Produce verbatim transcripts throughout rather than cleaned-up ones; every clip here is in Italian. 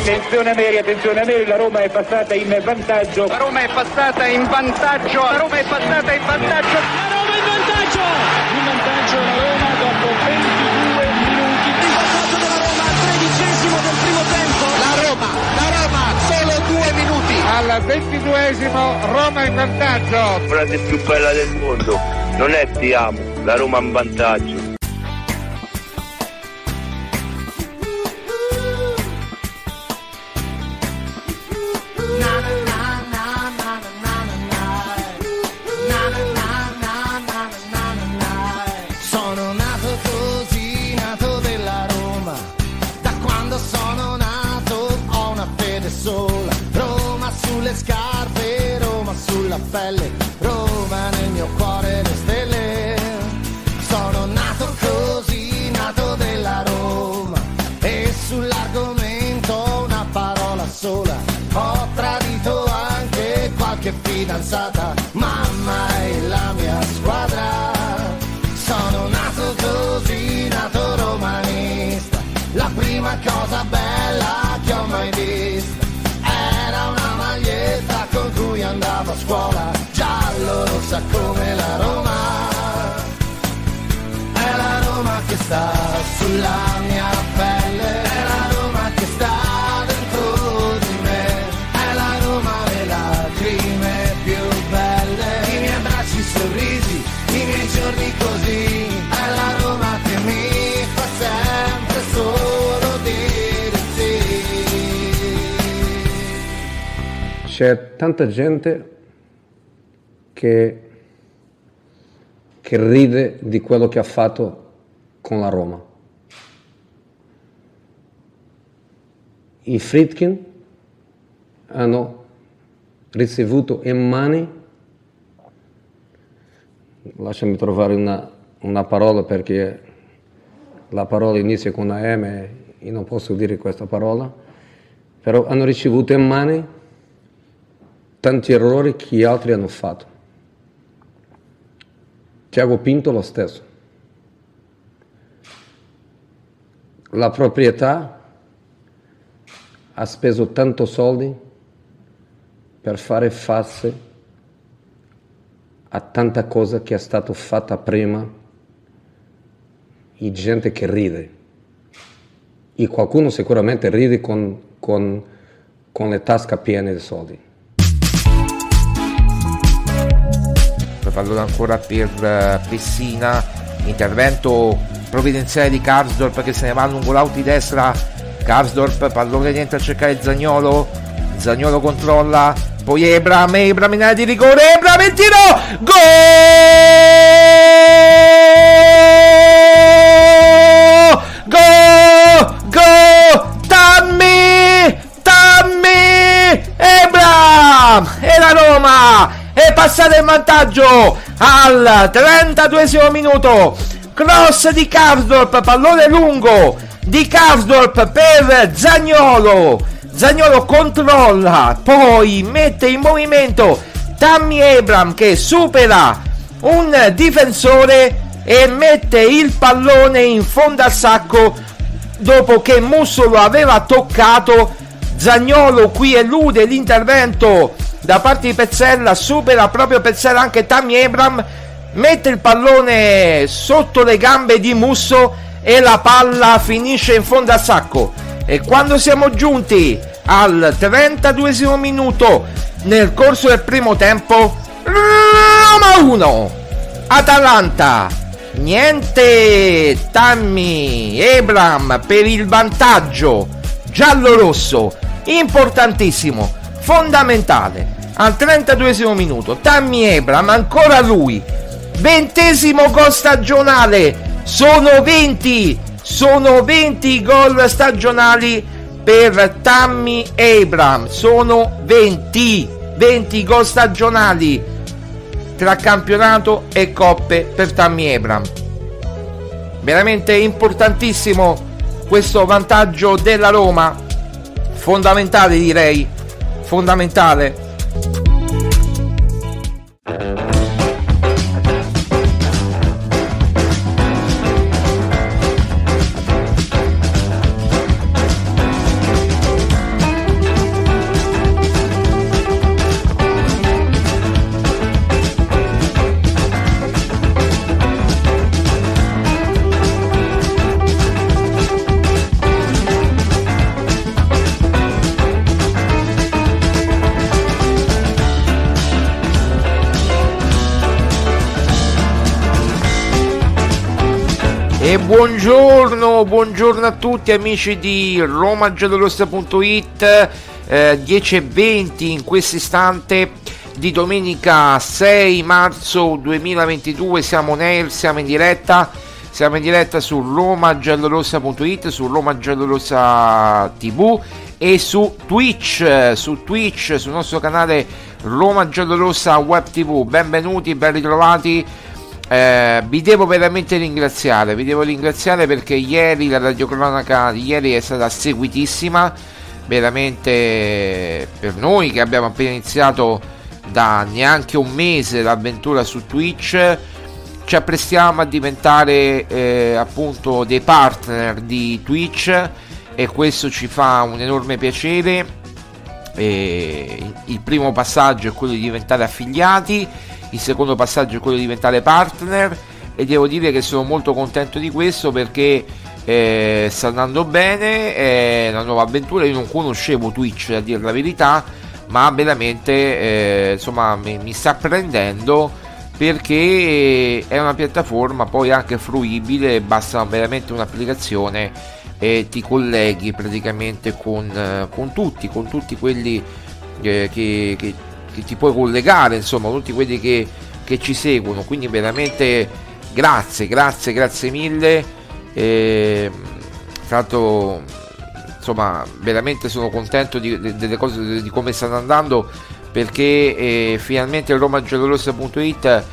Attenzione Ameri, attenzione Ameri, la Roma è passata in vantaggio. La Roma è passata in vantaggio. La Roma è passata in vantaggio. La Roma in vantaggio. In vantaggio la Roma dopo ventidue minuti. Il vantaggio della Roma al tredicesimo del primo tempo. La Roma, la Roma, solo due minuti. Al ventiduesimo Roma in vantaggio. La frase più bella del mondo non è ti amo, la Roma in vantaggio. Scarpe, Roma sulla pelle, Roma nel mio cuore le stelle. Sono nato così, nato della Roma, e sull'argomento una parola sola. Ho tradito anche qualche fidanzata, mamma è la mia squadra. Sono nato così, nato romanista, la prima cosa bella che ho mai vista era una maglietta con cui andavo a scuola, giallo rossa come la Roma. È la Roma che sta sulla mia pelle, è la Roma che sta dentro di me, è la Roma le lacrime più belle, i miei abbracci, i sorrisi, i miei giorni così, è la Roma che mi fa sempre solo dire sì. C'è tanta gente che, che ride di quello che ha fatto con la Roma. I Friedkin hanno ricevuto in mani, lasciami trovare una, una parola perché la parola inizia con una M e io non posso dire questa parola, però hanno ricevuto in mani tanti errori che altri hanno fatto. Thiago Pinto lo stesso. La proprietà ha speso tanto soldi per fare face a tanta cosa che è stata fatta prima e gente che ride. E qualcuno sicuramente ride con, con, con le tasche piene di soldi. Pallone ancora per uh, Pessina, intervento provvidenziale di Karsdorp che se ne va lungo l'auto di destra. Karsdorp, pallone rientra a cercare Zaniolo, Zaniolo controlla, poi Ebram, Ebram in area di rigore, Ebram il tiro, gol, gol, gol, Tammy, Tammy, Ebram, e la Roma è passata in vantaggio al trentaduesimo minuto. Cross di Karsdorp, pallone lungo di Karsdorp per Zaniolo. Zaniolo controlla, poi mette in movimento Tammy Abraham che supera un difensore e mette il pallone in fondo al sacco dopo che Musso lo aveva toccato. Zaniolo qui elude l'intervento da parte di Pezzella, supera proprio Pezzella anche Tammy Abraham, mette il pallone sotto le gambe di Musso e la palla finisce in fondo al sacco. E quando siamo giunti al trentaduesimo minuto nel corso del primo tempo, Roma uno Atalanta niente. Tammy Abraham per il vantaggio giallo-rosso, importantissimo, fondamentale. Al trentaduesimo minuto Tammy Abraham, ancora lui, ventesimo gol stagionale. Sono venti, sono venti gol stagionali per Tammy Abraham, sono venti, venti gol stagionali tra campionato e coppe per Tammy Abraham. Veramente importantissimo questo vantaggio della Roma, fondamentale, direi, fondamentale. E buongiorno, buongiorno a tutti amici di Roma Giallorossa punto it, eh, dieci e venti in questo istante di domenica sei marzo duemilaventidue, siamo on air, siamo in diretta, siamo in diretta su Roma Giallorossa punto it, su Roma Giallorossa tivù e su Twitch, su Twitch, sul nostro canale Roma Giallorossa Web tivù. Benvenuti, ben ritrovati. Eh, vi devo veramente ringraziare, vi devo ringraziare perché ieri la radiocronaca di ieri è stata seguitissima, veramente per noi che abbiamo appena iniziato da neanche un mese l'avventura su Twitch, ci apprestiamo a diventare eh, appunto dei partner di Twitch e questo ci fa un enorme piacere. E il primo passaggio è quello di diventare affiliati, il secondo passaggio è quello di diventare partner e devo dire che sono molto contento di questo perché eh, sta andando bene, è una nuova avventura. Io non conoscevo Twitch, a dire la verità, ma veramente eh, insomma mi, mi sta prendendo perché è una piattaforma poi anche fruibile, basta veramente un'applicazione e ti colleghi praticamente con, eh, con tutti, con tutti quelli eh, che, che, che ti puoi collegare, insomma, tutti quelli che, che ci seguono. Quindi veramente grazie, grazie, grazie mille. E, tra l'altro, insomma, veramente sono contento di, de, delle cose, di, di come stanno andando, perché eh, finalmente Roma Giallorossa punto it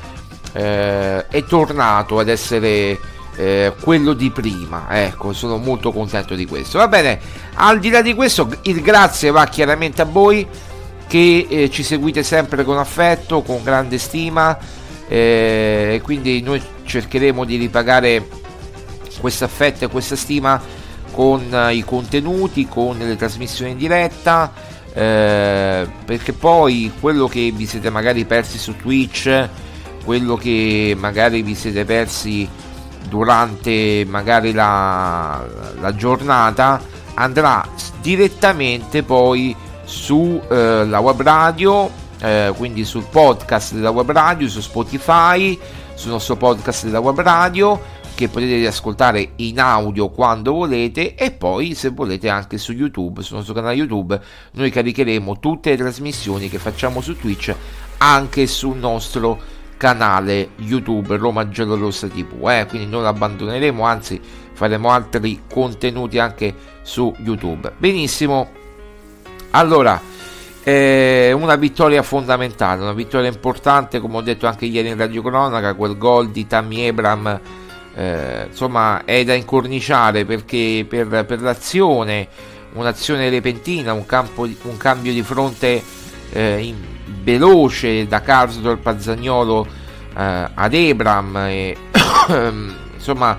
eh, è tornato ad essere Eh, quello di prima. Ecco, sono molto contento di questo. Va bene, al di là di questo il grazie va chiaramente a voi che eh, ci seguite sempre con affetto, con grande stima, eh, e quindi noi cercheremo di ripagare questo affetto e questa stima con eh, i contenuti, con le trasmissioni in diretta, eh, perché poi quello che vi siete magari persi su Twitch, quello che magari vi siete persi durante magari la, la giornata, andrà direttamente poi su eh, la web radio, eh, quindi sul podcast della web radio, su Spotify, sul nostro podcast della web radio, che potete riascoltare in audio quando volete, e poi se volete anche su YouTube, sul nostro canale YouTube noi caricheremo tutte le trasmissioni che facciamo su Twitch anche sul nostro canale YouTube Roma Giallorossa tivù, eh? Quindi non abbandoneremo, anzi faremo altri contenuti anche su YouTube. Benissimo, allora eh, una vittoria fondamentale, una vittoria importante, come ho detto anche ieri in radiocronaca, quel gol di Tammy Abraham eh, insomma è da incorniciare, perché per, per l'azione, un'azione repentina, un, campo, un cambio di fronte eh, in veloce da Karsdorp a Zaniolo eh, ad Abraham, e insomma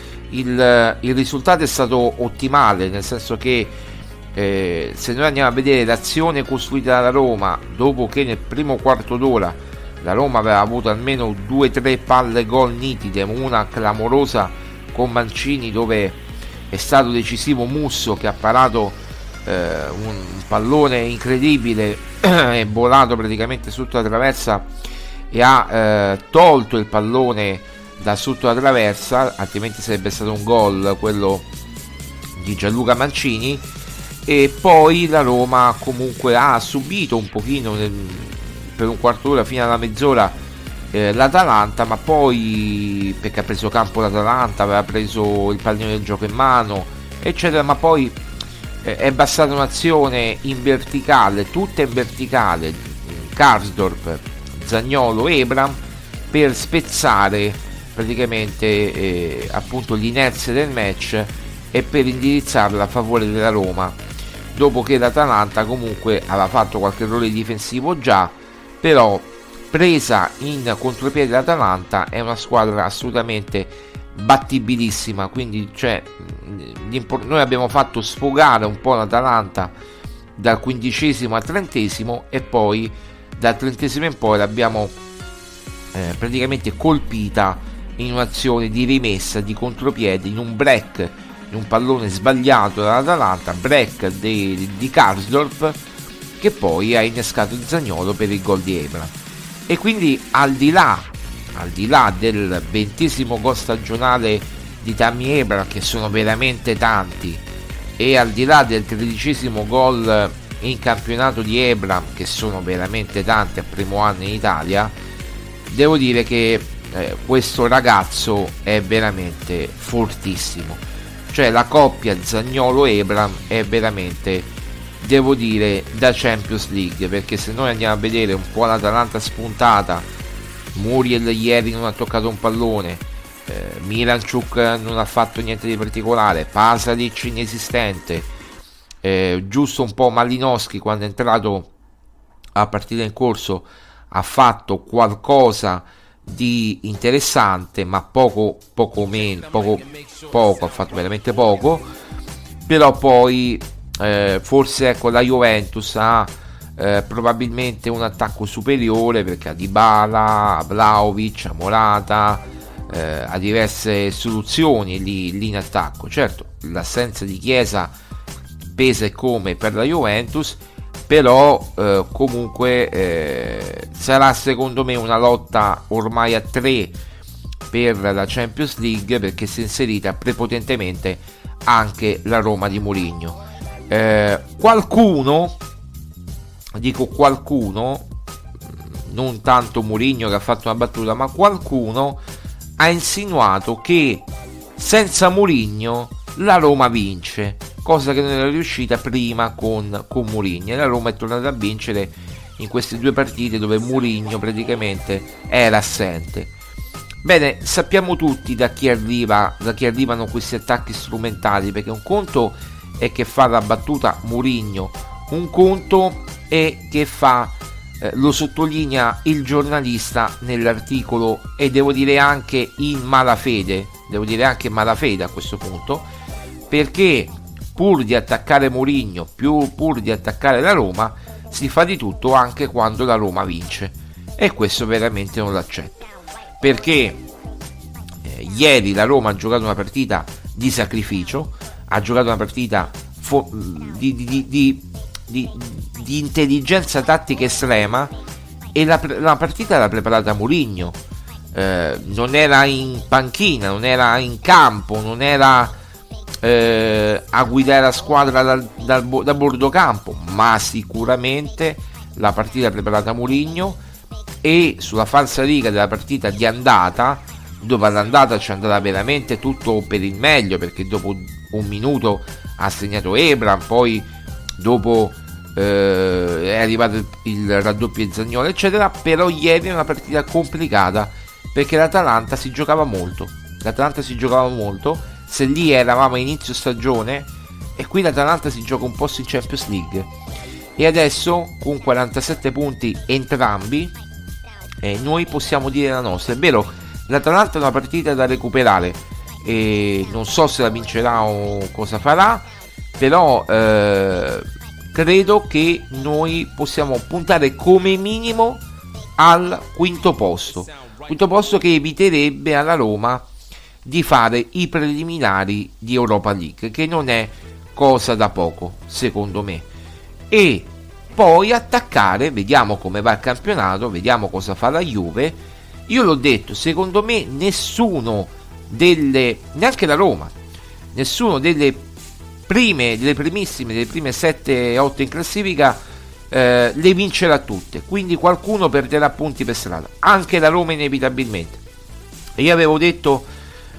il, il risultato è stato ottimale, nel senso che eh, se noi andiamo a vedere l'azione costruita dalla Roma, dopo che nel primo quarto d'ora la Roma aveva avuto almeno due tre palle gol nitide, una clamorosa con Mancini dove è stato decisivo Musso che ha parato eh, un, un pallone incredibile, è volato praticamente sotto la traversa e ha eh, tolto il pallone da sotto la traversa, altrimenti sarebbe stato un gol quello di Gianluca Mancini. E poi la Roma comunque ha subito un pochino nel, per un quarto d'ora fino alla mezz'ora eh, l'Atalanta, ma poi perché ha preso campo l'Atalanta, aveva preso il pallone del gioco in mano eccetera, ma poi è bastata un'azione in verticale, tutta in verticale, Karsdorp, Zaniolo, Abraham, per spezzare praticamente eh, appunto l'inerzia del match e per indirizzarla a favore della Roma, dopo che l'Atalanta comunque aveva fatto qualche errore difensivo già, però presa in contropiede l'Atalanta è una squadra assolutamente battibilissima, quindi cioè noi abbiamo fatto sfogare un po' l'Atalanta dal quindicesimo al trentesimo e poi dal trentesimo in poi l'abbiamo eh, praticamente colpita in un'azione di rimessa di contropiede, in un break, in un pallone sbagliato dall'Atalanta, break di, di Karsdorp, che poi ha innescato il Zaniolo per il gol di Abraham. E quindi al di là al di là del ventesimo gol stagionale di Tammy Abraham, che sono veramente tanti, e al di là del tredicesimo gol in campionato di Abraham, che sono veramente tanti al primo anno in Italia, devo dire che eh, questo ragazzo è veramente fortissimo. Cioè la coppia Zaniolo-Abraham è veramente, devo dire, da Champions League, perché se noi andiamo a vedere un po' l'Atalanta spuntata, Muriel ieri non ha toccato un pallone, eh, Miranchuk non ha fatto niente di particolare, Pasalic inesistente, eh, giusto un po' Malinowski quando è entrato a partita in corso ha fatto qualcosa di interessante, ma poco poco meno poco poco ha fatto veramente poco. Però poi eh, forse ecco la Juventus ha eh, probabilmente un attacco superiore, perché ha Dybala, a Vlahovic, a Morata, eh, ha diverse soluzioni lì, lì in attacco. Certo, l'assenza di Chiesa pesa e come per la Juventus, però eh, comunque eh, sarà secondo me una lotta ormai a tre per la Champions League, perché si è inserita prepotentemente anche la Roma di Mourinho. Eh, qualcuno, dico qualcuno, non tanto Mourinho che ha fatto una battuta, ma qualcuno ha insinuato che senza Mourinho la Roma vince, cosa che non era riuscita prima con, con Mourinho, e la Roma è tornata a vincere in queste due partite dove Mourinho praticamente era assente. Bene, sappiamo tutti da chi arriva, da chi arrivano questi attacchi strumentali, perché un conto è che fa la battuta Mourinho, un conto è che fa eh, lo sottolinea il giornalista nell'articolo, e devo dire anche in malafede, devo dire anche in malafede a questo punto, perché pur di attaccare Mourinho, più pur di attaccare la Roma, si fa di tutto anche quando la Roma vince, e questo veramente non l'accetto, perché eh, ieri la Roma ha giocato una partita di sacrificio, ha giocato una partita fo- di, di, di, di, di, di intelligenza tattica estrema, e la, la partita l'ha preparata Mourinho, eh, non era in panchina, non era in campo, non era Eh, a guidare la squadra dal, dal, da bordo campo, ma sicuramente la partita preparata Mourinho. E sulla falsariga della partita di andata, dove all'andata ci è andata veramente tutto per il meglio, perché dopo un minuto ha segnato Abraham, poi dopo eh, è arrivato il, il raddoppio di Zaniolo eccetera. Però ieri è una partita complicata, perché l'Atalanta si giocava molto l'Atalanta si giocava molto se lì eravamo a inizio stagione, e qui l'Atalanta si gioca un posto in Champions League, e adesso con quarantasette punti entrambi eh, noi possiamo dire la nostra. È vero, l'Atalanta è una partita da recuperare, e non so se la vincerà o cosa farà, però eh, credo che noi possiamo puntare come minimo al quinto posto quinto posto che eviterebbe alla Roma di fare i preliminari di Europa League, che non è cosa da poco secondo me, e poi attaccare, vediamo come va il campionato, vediamo cosa fa la Juve. Io l'ho detto, secondo me nessuno delle, neanche la Roma, nessuno delle prime, delle primissime, delle prime sette otto in classifica eh, le vincerà tutte, quindi qualcuno perderà punti per strada, anche la Roma inevitabilmente. E io avevo detto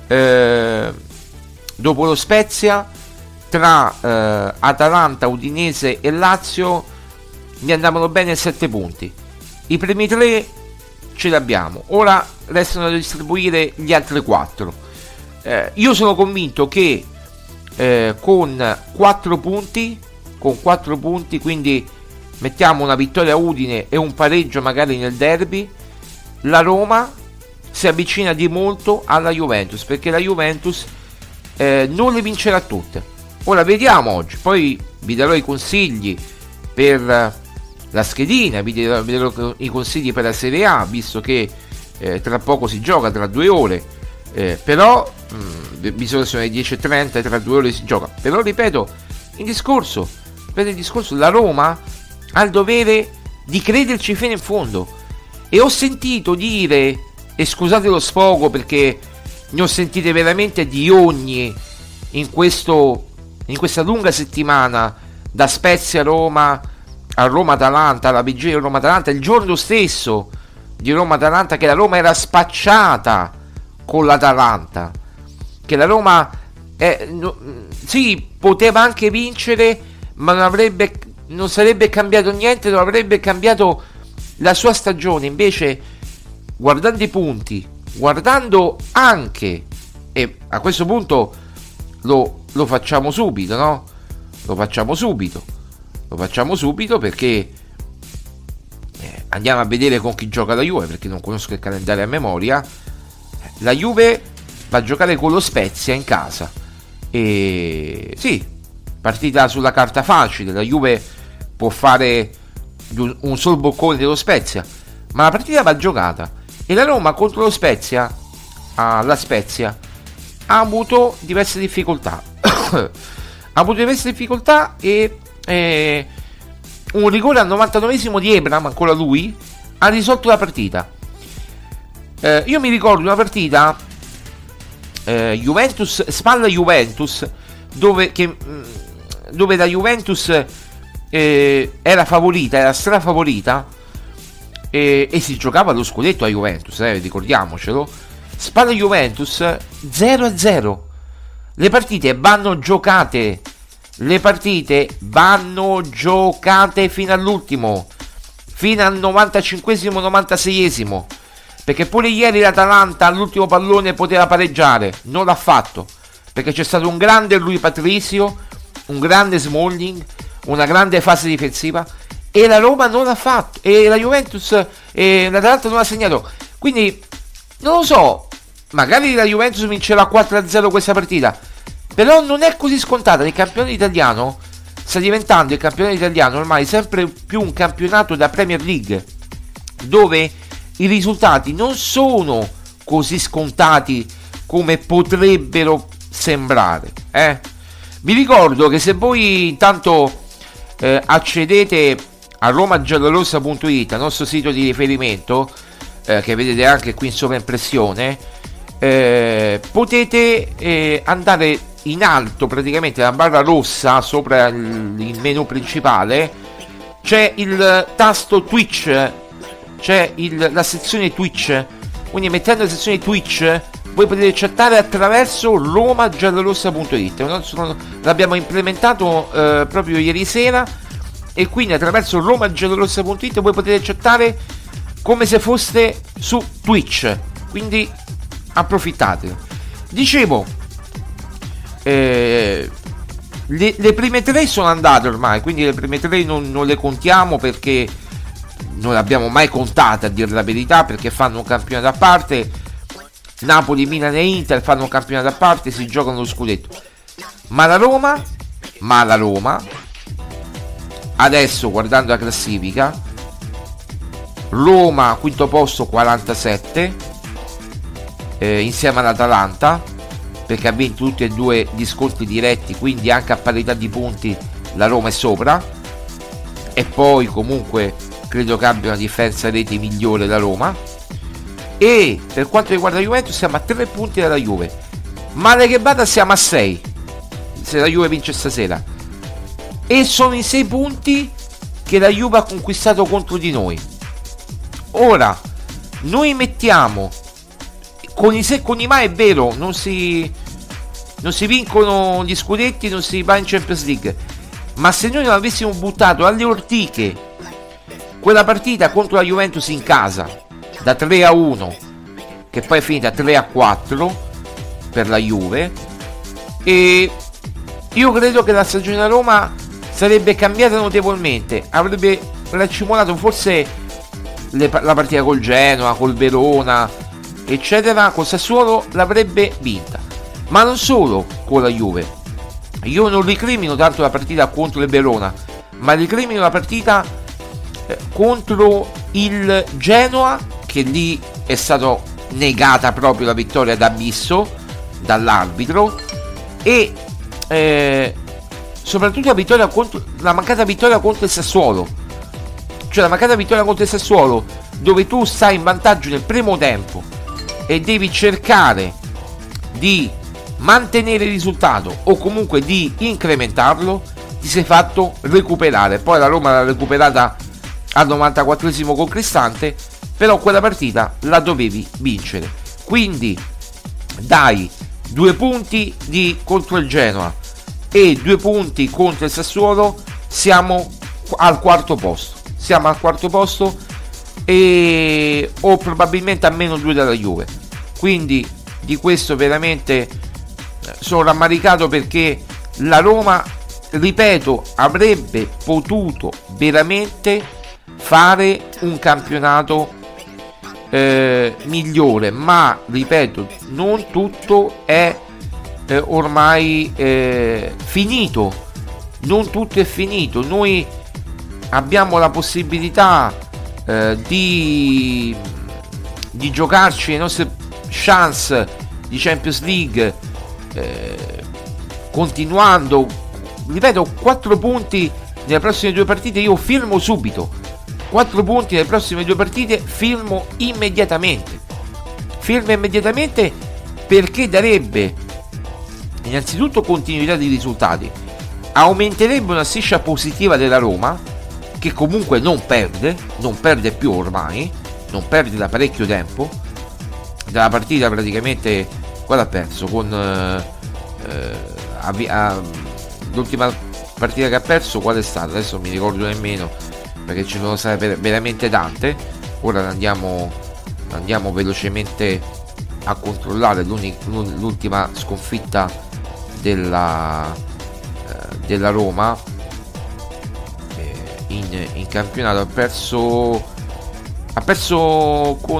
Eh, dopo lo Spezia, tra eh, Atalanta, Udinese e Lazio mi andavano bene sette punti, i primi tre ce li abbiamo, ora restano da distribuire gli altri quattro. eh, io sono convinto che eh, con quattro punti con quattro punti, quindi mettiamo una vittoria a Udine e un pareggio magari nel derby, la Roma si avvicina di molto alla Juventus, perché la Juventus eh, non le vincerà tutte. Ora vediamo oggi, poi vi darò i consigli per la schedina, vi darò, vi darò i consigli per la Serie A, visto che eh, tra poco si gioca, tra due ore, eh, però mh, visto che sono le dieci e trenta, tra due ore si gioca, però ripeto il discorso, ripeto il discorso, la Roma ha il dovere di crederci fino in fondo, e ho sentito dire, e scusate lo sfogo perché ne ho sentite veramente di ogni in questo in questa lunga settimana, da Spezia a Roma, a Roma-Atalanta, alla vigilia Roma-Atalanta, il giorno stesso di Roma-Atalanta, che la Roma era spacciata con l'Atalanta, che la Roma eh, no, sì, poteva anche vincere, ma non avrebbe non sarebbe cambiato niente, non avrebbe cambiato la sua stagione. Invece, guardando i punti, guardando anche, e a questo punto lo, lo facciamo subito, no? Lo facciamo subito, lo facciamo subito perché eh, andiamo a vedere con chi gioca la Juve, perché non conosco il calendario a memoria. La Juve va a giocare con lo Spezia in casa, e sì, partita sulla carta facile, la Juve può fare un solo boccone dello Spezia, ma la partita va giocata, e la Roma contro lo Spezia, alla Spezia, ha avuto diverse difficoltà ha avuto diverse difficoltà e eh, un rigore al novantanovesimo di Ebram, ancora lui, ha risolto la partita. eh, io mi ricordo una partita eh, Juventus, Spalla Juventus, dove, che, dove la Juventus eh, era favorita, era strafavorita, e, e si giocava lo scudetto a Juventus, eh, ricordiamocelo. Spalla Juventus zero a zero. Le partite vanno giocate, le partite vanno giocate fino all'ultimo, fino al novantacinquesimo novantaseiesimo, perché pure ieri l'Atalanta all'ultimo pallone poteva pareggiare, non l'ha fatto, perché c'è stato un grande Rui Patricio, un grande Smalling, una grande fase difensiva, e la Roma non l'ha fatto, e la Juventus e l'Atalanta non l'ha segnato. Quindi non lo so, magari la Juventus vincerà quattro a zero questa partita, però non è così scontata. Il campionato italiano sta diventando, il campionato italiano ormai sempre più un campionato da Premier League, dove i risultati non sono così scontati come potrebbero sembrare, eh? Vi ricordo che se voi intanto eh, accedete a roma giallorossa punto it, il nostro sito di riferimento, eh, che vedete anche qui in sovraimpressione, eh, potete eh, andare in alto, praticamente la barra rossa sopra il, il menu principale, c'è il tasto Twitch, c'è il, la sezione Twitch, quindi mettendo la sezione Twitch voi potete chattare attraverso roma giallorossa punto it. L'abbiamo implementato eh, proprio ieri sera, e quindi attraverso roma giallorossa punto it voi potete chattare come se foste su Twitch, quindi approfittate. Dicevo, eh, le, le prime tre sono andate ormai, quindi le prime tre non, non le contiamo, perché non le abbiamo mai contate, a dire la verità, perché fanno un campionato a parte. Napoli, Milan e Inter fanno un campionato a parte, si giocano lo scudetto. Ma la Roma, ma la Roma adesso, guardando la classifica, Roma quinto posto quarantasette, eh, insieme all'Atalanta, perché ha vinto tutti e due gli scontri diretti, quindi anche a parità di punti la Roma è sopra, e poi comunque credo che abbia una differenza reti migliore la Roma. E per quanto riguarda la Juventus siamo a tre punti dalla Juve, male che vada siamo a sei se la Juve vince stasera, e sono i sei punti che la Juve ha conquistato contro di noi. Ora noi mettiamo con i se con i ma, è vero, non si non si vincono gli scudetti, non si va in Champions League, ma se noi non avessimo buttato alle ortiche quella partita contro la Juventus in casa da tre a uno, che poi è finita tre a quattro per la Juve, e io credo che la stagione della Roma sarebbe cambiata notevolmente, avrebbe raccimolato forse le, la partita col Genoa, col Verona, eccetera, col Sassuolo l'avrebbe vinta, ma non solo con la Juve. Io non ricrimino tanto la partita contro il Verona, ma ricrimino la partita eh, contro il Genoa, che lì è stata negata proprio la vittoria d'abisso dall'arbitro, e eh, soprattutto la vittoria contro la mancata vittoria contro il Sassuolo, cioè la mancata vittoria contro il Sassuolo, dove tu stai in vantaggio nel primo tempo e devi cercare di mantenere il risultato o comunque di incrementarlo, ti sei fatto recuperare. Poi la Roma l'ha recuperata al novantaquattresimo con Cristante, però quella partita la dovevi vincere. Quindi dai due punti di, contro il Genoa e due punti contro il Sassuolo, siamo al quarto posto. Siamo al quarto posto e o probabilmente a meno due dalla Juve. Quindi di questo veramente sono rammaricato, perché la Roma, ripeto, avrebbe potuto veramente fare un campionato eh, migliore, ma ripeto, non tutto è eh, ormai eh, finito, non tutto è finito. Noi abbiamo la possibilità eh, di di giocarci le nostre chance di Champions League, eh, continuando, ripeto, quattro punti nelle prossime due partite. Io firmo subito quattro punti nelle prossime due partite, firmo immediatamente firmo immediatamente perché darebbe innanzitutto continuità di risultati, aumenterebbe una striscia positiva della Roma, che comunque non perde non perde più ormai, non perde da parecchio tempo. Dalla partita praticamente quella ha perso con eh, avvi- a, l'ultima partita che ha perso qual è stata? Adesso non mi ricordo nemmeno, perché ci sono state veramente tante. Ora andiamo andiamo velocemente a controllare l'ultima sconfitta della eh, della Roma eh, in, in campionato. Ha perso ha perso con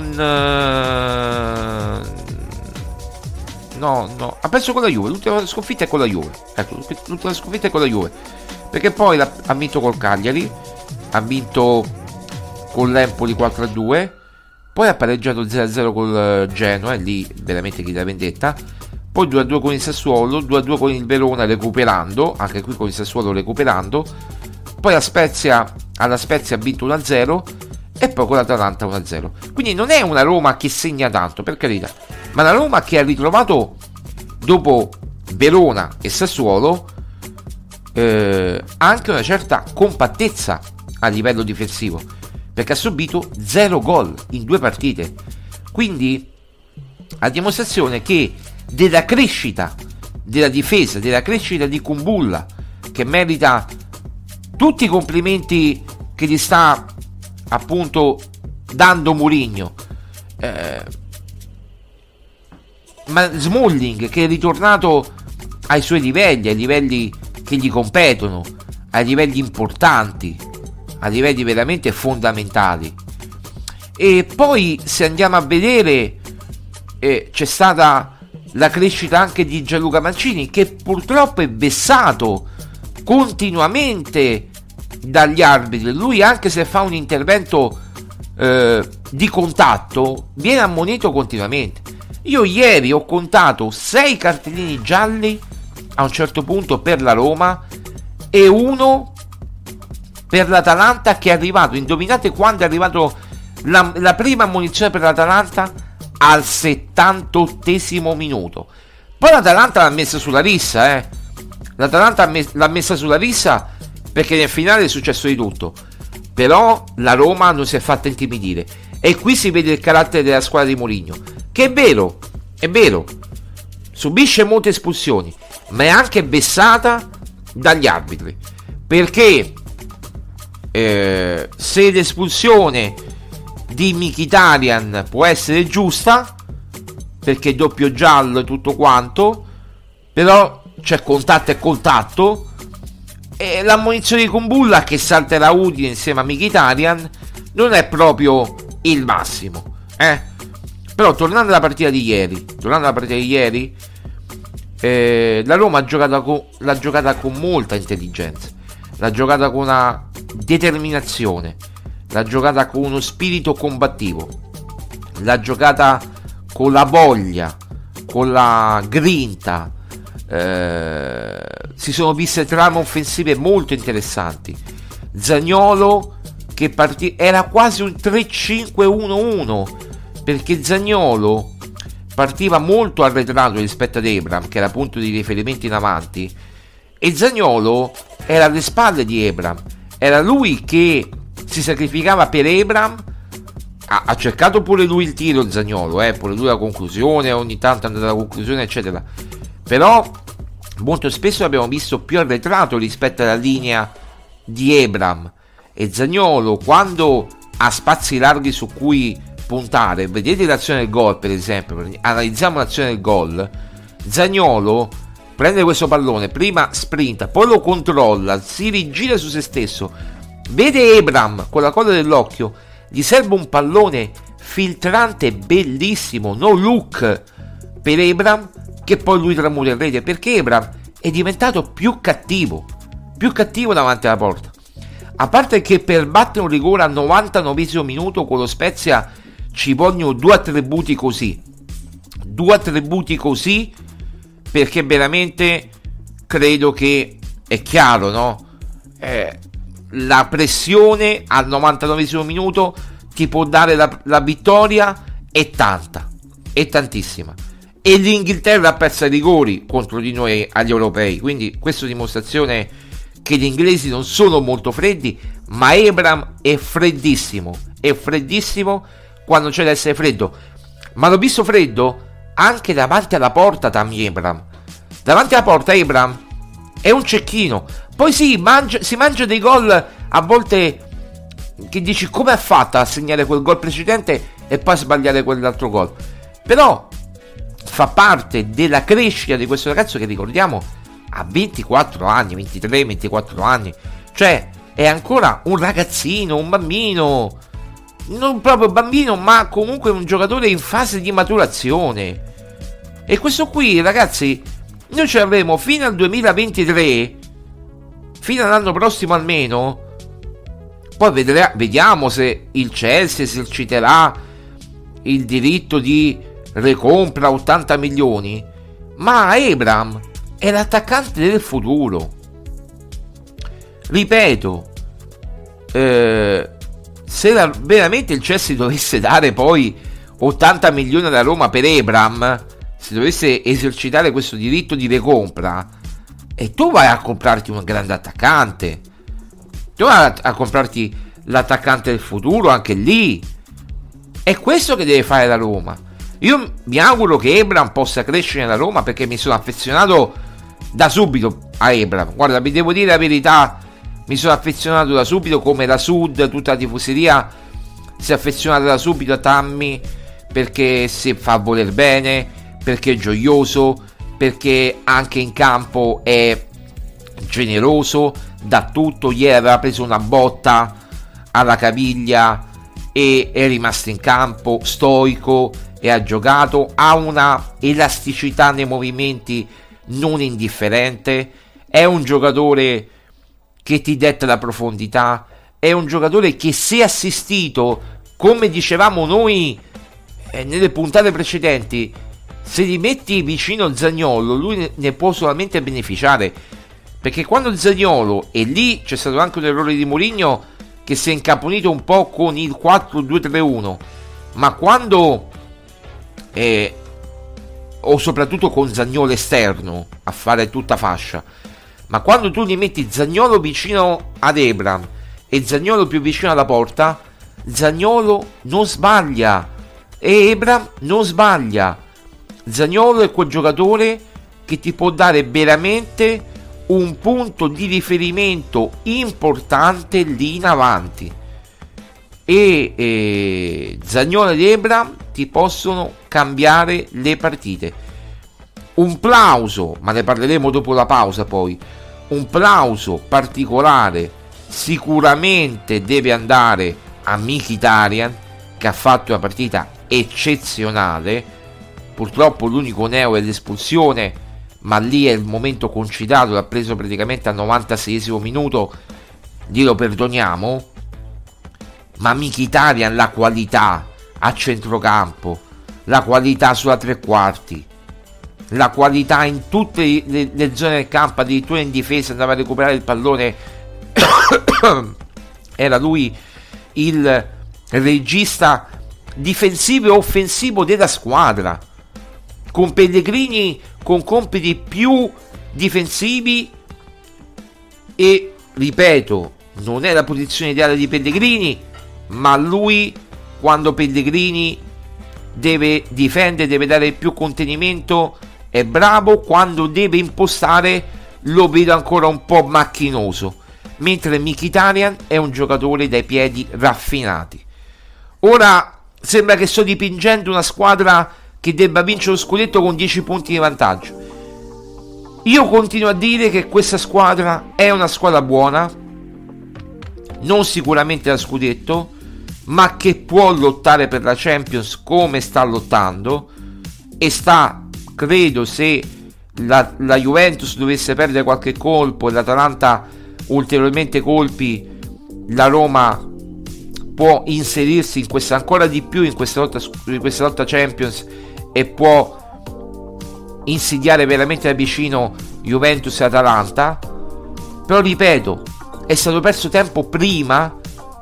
uh, no no ha perso con la Juve. L'ultima sconfitta è con la Juve, ecco, l'ultima sconfitta è con la Juve, perché poi la, ha vinto col Cagliari, ha vinto con l'Empoli quattro a due, poi ha pareggiato zero a zero col Genoa, e lì veramente chi da vendetta, poi due a due con il Sassuolo, due a due con il Verona recuperando, anche qui con il Sassuolo recuperando, poi la Spezia, alla Spezia ha vinto uno a zero, e poi con l'Atalanta uno a zero. Quindi non è una Roma che segna tanto, per carità, ma una Roma che ha ritrovato, dopo Verona e Sassuolo, eh, anche una certa compattezza a livello difensivo, perché ha subito zero gol in due partite. Quindi a dimostrazione che della crescita della difesa, della crescita di Kumbulla, che merita tutti i complimenti che gli sta appunto dando Mourinho, eh, ma Smalling, che è ritornato ai suoi livelli, ai livelli che gli competono, ai livelli importanti, a livelli veramente fondamentali. E poi, se andiamo a vedere, eh, c'è stata la crescita anche di Gianluca Mancini, che purtroppo è vessato continuamente dagli arbitri. Lui, anche se fa un intervento eh, di contatto, viene ammonito continuamente. Io ieri ho contato sei cartellini gialli a un certo punto per la Roma e uno per l'Atalanta, che è arrivato, indovinate quando è arrivato la, la prima ammonizione per l'Atalanta? Al settantottesimo minuto. Poi l'Atalanta l'ha messa sulla rissa, eh. L'Atalanta l'ha messa sulla rissa, perché nel finale è successo di tutto, però la Roma non si è fatta intimidire, e qui si vede il carattere della squadra di Mourinho, che è vero, è vero, subisce molte espulsioni, ma è anche vessata dagli arbitri, perché eh, se l'espulsione di Mkhitaryan può essere giusta, perché doppio giallo e tutto quanto, però c'è contatto e contatto, e l'ammonizione di Kumbulla, che salterà Udine insieme a Mkhitaryan, non è proprio il massimo, eh? Però tornando alla partita di ieri, tornando alla partita di ieri, eh, la Roma ha giocato con, l'ha giocata con molta intelligenza, l'ha giocata con una determinazione, l'ha giocata con uno spirito combattivo, l'ha giocata con la voglia, con la grinta. Eh, si sono viste trame offensive molto interessanti. Zaniolo che partì, era quasi un tre cinque uno uno, perché Zaniolo partiva molto arretrato rispetto ad Ebram, che era punto di riferimento in avanti, e Zaniolo era alle spalle di Ebram, era lui che si sacrificava per Ebram. Ha, ha cercato pure lui il tiro Zaniolo, eh, pure lui la conclusione, ogni tanto è andato alla conclusione eccetera, però molto spesso l'abbiamo visto più arretrato rispetto alla linea di Ebram. E Zaniolo, quando ha spazi larghi su cui puntare, vedete l'azione del gol per esempio, analizziamo l'azione del gol, Zaniolo prende questo pallone, prima sprinta, poi lo controlla, si rigira su se stesso, vede Ebram con la coda dell'occhio, gli serve un pallone filtrante bellissimo, no look per Ebram, che poi lui tramuta in rete, perché Ebram è diventato più cattivo, più cattivo davanti alla porta. A parte che per battere un rigore al novantanovesimo minuto con lo Spezia ci vogliono due attributi così, due attributi così, perché veramente credo che è chiaro, no? Eh, la pressione al novantanovesimo minuto ti può dare la, la vittoria, è tanta, è tantissima, e l'Inghilterra ha perso i rigori contro di noi agli europei, quindi questa è dimostrazione che gli inglesi non sono molto freddi, ma Ebram è freddissimo, è freddissimo quando c'è da essere freddo, ma l'ho visto freddo anche davanti alla porta. Tammy Ebram davanti alla porta, Ebram è un cecchino, poi sì, mangia, si mangia dei gol a volte che dici come ha fatto a segnare quel gol precedente e poi a sbagliare quell'altro gol, però fa parte della crescita di questo ragazzo che, ricordiamo, ha ventiquattro anni, ventitré ventiquattro anni, cioè è ancora un ragazzino, un bambino, non proprio bambino, ma comunque un giocatore in fase di maturazione. E questo qui, ragazzi, noi ce l'avremo fino al duemilaventitré, fino all'anno prossimo almeno. Poi vedrà, vediamo se il Chelsea eserciterà il diritto di recompra ottanta milioni, ma Ebram è l'attaccante del futuro. Ripeto, eh, se la, veramente il Chelsea dovesse dare poi ottanta milioni alla Roma per Ebram, se dovesse esercitare questo diritto di recompra, e tu vai a comprarti un grande attaccante, tu vai a, a comprarti l'attaccante del futuro, anche lì è questo che deve fare la Roma. Io mi auguro che Ebram possa crescere nella Roma, perché mi sono affezionato da subito a Ebram. Guarda, vi devo dire la verità, mi sono affezionato da subito, come la Sud, tutta la tifoseria si è affezionata da subito a Tammy, perché si fa voler bene, perché è gioioso, perché anche in campo è generoso, dà tutto. Ieri aveva preso una botta alla caviglia e è rimasto in campo stoico e ha giocato, ha una elasticità nei movimenti non indifferente, è un giocatore che ti detta la profondità, è un giocatore che, se assistito, come dicevamo noi eh, nelle puntate precedenti, se li metti vicino Zaniolo lui ne, ne può solamente beneficiare, perché quando Zaniolo, e lì c'è stato anche un errore di Mourinho che si è incaponito un po' con il quattro due tre uno, ma quando eh, o soprattutto con Zaniolo esterno a fare tutta fascia, ma quando tu gli metti Zaniolo vicino ad Ebram e Zaniolo più vicino alla porta, Zaniolo non sbaglia e Ebram non sbaglia. Zaniolo è quel giocatore che ti può dare veramente un punto di riferimento importante lì in avanti, e, e Zaniolo ed Ebram ti possono cambiare le partite. Un plauso, ma ne parleremo dopo la pausa, poi un plauso particolare sicuramente deve andare a Mkhitaryan, che ha fatto una partita eccezionale. Purtroppo l'unico neo è l'espulsione, ma lì è il momento concitato, l'ha preso praticamente al novantaseiesimo minuto, glielo perdoniamo. Ma Mkhitaryan, la qualità a centrocampo, la qualità sulla tre quarti, la qualità in tutte le, le zone del campo, addirittura in difesa andava a recuperare il pallone era lui il regista difensivo e offensivo della squadra. con Pellegrini con compiti più difensivi, e ripeto, non è la posizione ideale di Pellegrini, ma lui, quando Pellegrini deve difendere, deve dare più contenimento, è bravo. Quando deve impostare lo vedo ancora un po' macchinoso, mentre Mkhitaryan è un giocatore dai piedi raffinati. Ora sembra che sto dipingendo una squadra che debba vincere lo scudetto con dieci punti di vantaggio. Io continuo a dire che questa squadra è una squadra buona, non sicuramente da scudetto, ma che può lottare per la Champions come sta lottando, e sta, credo, se la, la Juventus dovesse perdere qualche colpo e l'Atalanta ulteriormente colpi, la Roma può inserirsi in questa, ancora di più in questa lotta, in questa lotta Champions, e può insidiare veramente da vicino Juventus e Atalanta. Però ripeto, è stato perso tempo prima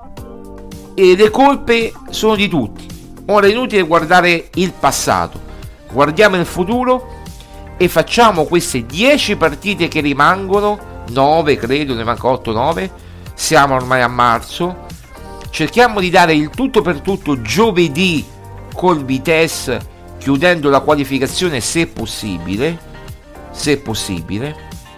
e le colpe sono di tutti. Ora è inutile guardare il passato, guardiamo il futuro e facciamo queste dieci partite che rimangono, nove credo, ne manca otto nove, siamo ormai a marzo. Cerchiamo di dare il tutto per tutto giovedì col Vitesse, chiudendo la qualificazione se possibile, se possibile,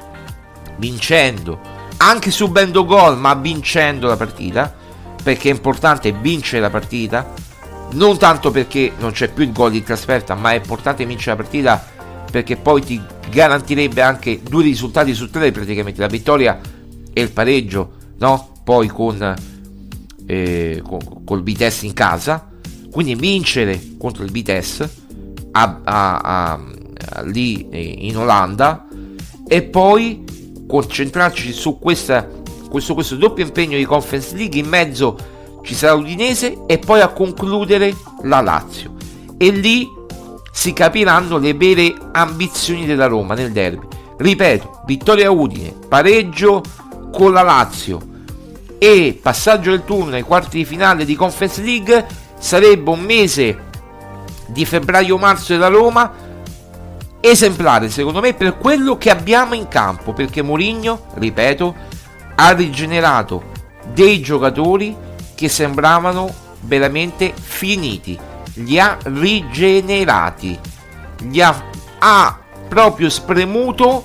vincendo, anche subendo gol, ma vincendo la partita, perché è importante vincere la partita, non tanto perché non c'è più il gol di trasferta, ma è importante vincere la partita perché poi ti garantirebbe anche due risultati su tre, praticamente la vittoria e il pareggio, no? Poi con Eh, con, col Vitesse in casa, quindi vincere contro il Vitesse a, a, a, a, lì in Olanda, e poi concentrarci su questa, questo, questo doppio impegno di Conference League. In mezzo ci sarà l'Udinese e poi a concludere la Lazio, e lì si capiranno le vere ambizioni della Roma nel derby. Ripeto, vittoria Udine, pareggio con la Lazio e passaggio del turno ai quarti di finale di Conference League, sarebbe un mese di febbraio-marzo della Roma esemplare secondo me per quello che abbiamo in campo, perché Mourinho, ripeto, ha rigenerato dei giocatori che sembravano veramente finiti, li ha rigenerati, li ha, ha proprio spremuto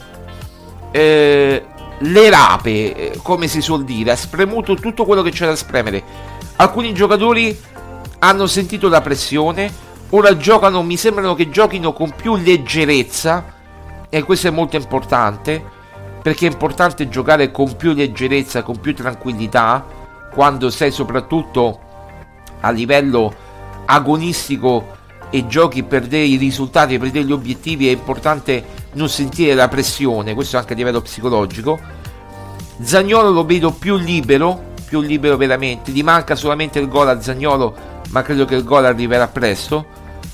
eh, le rape, come si suol dire, ha spremuto tutto quello che c'era da spremere. Alcuni giocatori hanno sentito la pressione, ora giocano, mi sembrano che giochino con più leggerezza, e questo è molto importante, perché è importante giocare con più leggerezza, con più tranquillità, quando sei soprattutto a livello agonistico e giochi per dei risultati, per degli obiettivi. È importante non sentire la pressione, questo anche a livello psicologico. Zaniolo lo vedo più libero, più libero veramente, gli manca solamente il gol a Zaniolo, ma credo che il gol arriverà presto.